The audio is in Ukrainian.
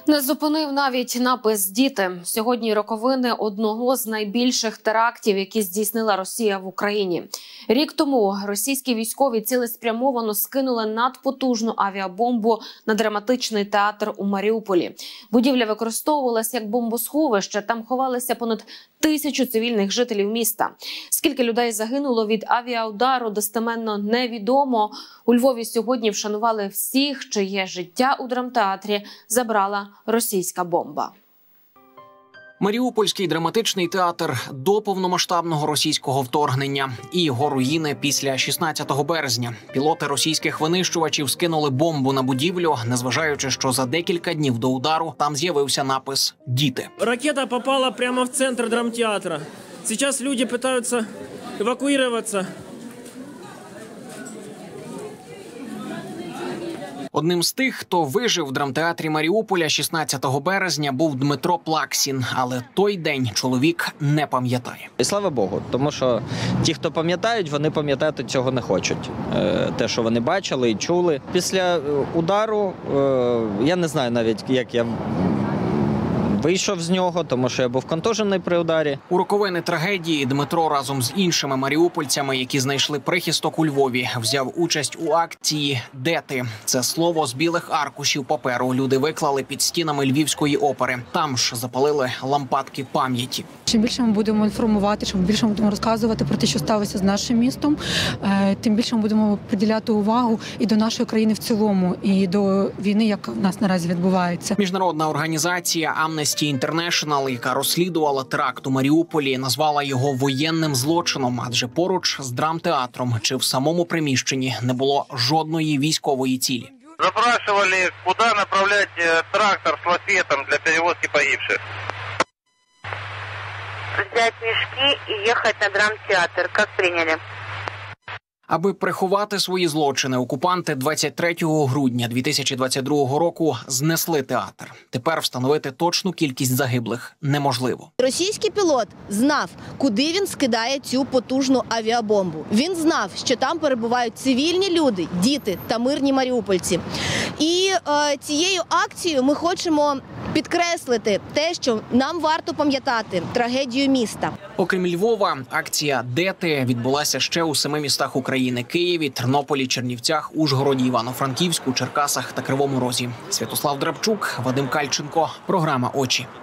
Не зупинив навіть напис «Діти». Сьогодні роковини одного з найбільших терактів, які здійснила Росія в Україні. Рік тому російські військові цілеспрямовано скинули надпотужну авіабомбу на драматичний театр у Маріуполі. Будівля використовувалась як бомбосховище, там ховалися понад 1000 цивільних жителів міста. Скільки людей загинуло від авіаудару, достеменно невідомо. У Львові сьогодні вшанували всіх, чиє життя у драмтеатрі забрала російська бомба. Маріупольський драматичний театр до повномасштабного російського вторгнення і його руїни після 16 березня. Пілоти російських винищувачів скинули бомбу на будівлю, незважаючи, що за декілька днів до удару там з'явився напис «Діти». Ракета попала прямо в центр драмтеатра. Зараз люди намагаються евакуюватися. Одним з тих, хто вижив в драмтеатрі Маріуполя 16 березня, був Дмитро Плаксін. Але той день чоловік не пам'ятає. І слава Богу, тому що ті, хто пам'ятають, вони пам'ятати цього не хочуть. Те, що вони бачили і чули. Після удару, я не знаю навіть, як я вийшов з нього, тому що я був контужений при ударі. У роковини трагедії Дмитро разом з іншими маріупольцями, які знайшли прихисток у Львові, взяв участь у акції «Де ти?». Це слово з білих аркушів паперу люди виклали під стінами Львівської опери. Там ж запалили лампадки пам'яті. Чим більше ми будемо інформувати, чим більше ми будемо розказувати про те, що сталося з нашим містом, тим більше ми будемо приділяти увагу і до нашої країни в цілому, і до війни, яка в нас наразі відбувається. Міжнародна організація Amnesty International, яка розслідувала теракт у Маріуполі, назвала його воєнним злочином, адже поруч з драмтеатром чи в самому приміщенні не було жодної військової цілі. Запрашивали, куди направляти трактор з лафетом для перевозки погибших. Взять мешки и ехать на драмтеатр. Как приняли? Аби приховати свої злочини, окупанти 23 грудня 2022 року знесли театр. Тепер встановити точну кількість загиблих неможливо. Російський пілот знав, куди він скидає цю потужну авіабомбу. Він знав, що там перебувають цивільні люди, діти та мирні маріупольці. І цією акцією ми хочемо підкреслити те, що нам варто пам'ятати трагедію міста. Окрім Львова, акція «Де ти?» відбулася ще у 7 містах України – Києві, Тернополі, Чернівцях, Ужгороді, Івано-Франківську, Черкасах та Кривому Розі. Святослав Драбчук, Вадим Кальченко. Програма «Очі».